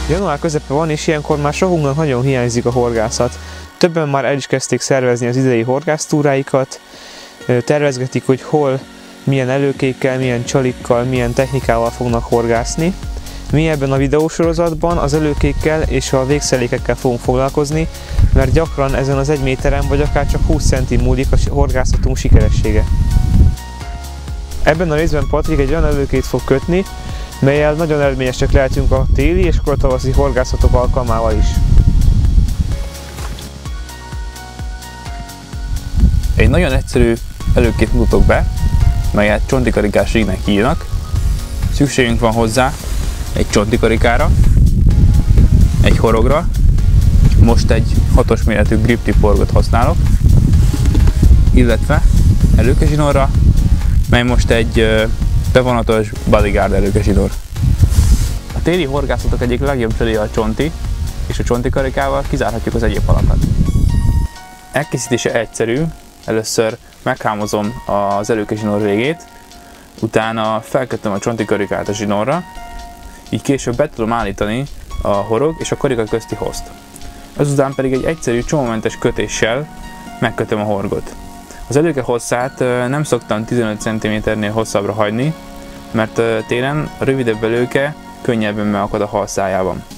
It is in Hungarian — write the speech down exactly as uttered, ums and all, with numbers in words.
Január közepe van, és ilyenkor már sokunknak nagyon hiányzik a horgászat. Többen már el is kezdték szervezni az idei horgásztúráikat, tervezgetik, hogy hol, milyen előkékkel, milyen csalikkal, milyen technikával fognak horgászni. Mi ebben a videósorozatban az előkékkel és a végszelékekkel fogunk foglalkozni, mert gyakran ezen az egy méteren vagy akár csak húsz centin múlik a horgászatunk sikeressége. Ebben a részben Patrik egy olyan előkét fog kötni, mellyel nagyon eredményesek lehetünk a téli és akkor a tavaszi horgászatok alkalmával is. Egy nagyon egyszerű előkét mutatok be, melyet csontikarikás rígnek hívnak. Szükségünk van hozzá egy csontikarikára, egy horogra, most egy hatos méretű grip tip horgot használok, illetve előkezsinórra, mely most egy bevonatos bodyguard előkezsinór. A téli horgászatok egyik legjobb célja a csonti, és a csontikarikával kizárhatjuk az egyéb halakat. Elkészítése egyszerű, először meghámozom az előkezsinór végét, utána felkötöm a csontikarikát a zsinórra, így később be tudom állítani a horog és a karika közti hozt. Ezután pedig egy egyszerű csomómentes kötéssel megkötöm a horgot. Az előke hosszát nem szoktam tizenöt centiméternél hosszabbra hagyni, mert télen a rövidebb előke könnyebben megakad a hal szájában.